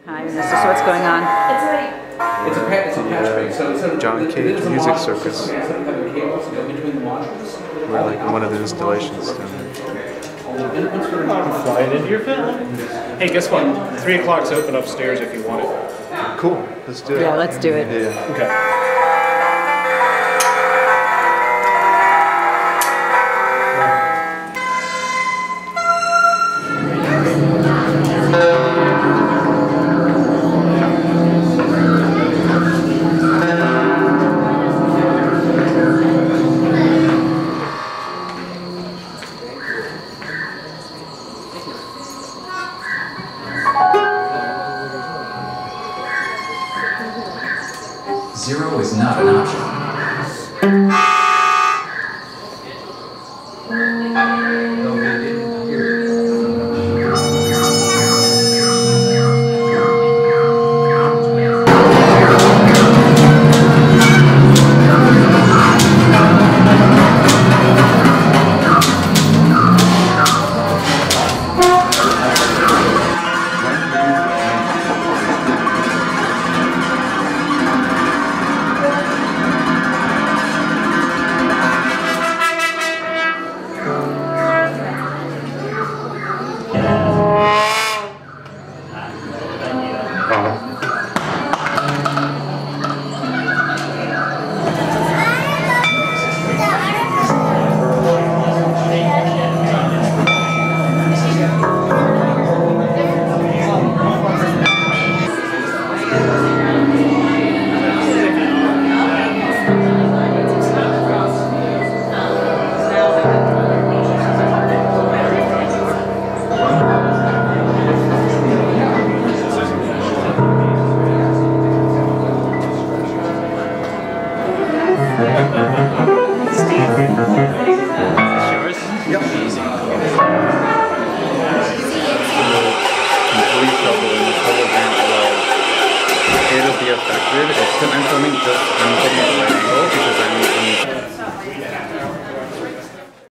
Time, and this is what's going on. It's a patch base. So John Cage MUSICIRCUS. We're like in one of the installations down there. Flying into your film. Hey, guess what? 3 o'clock's open upstairs if you want it. Cool. Let's do it. Yeah, let's do it. Yeah. Okay. Zero is not an option. Yep. Easy. Complete trouble in this whole event. Well, it'll be affected. I'm filming just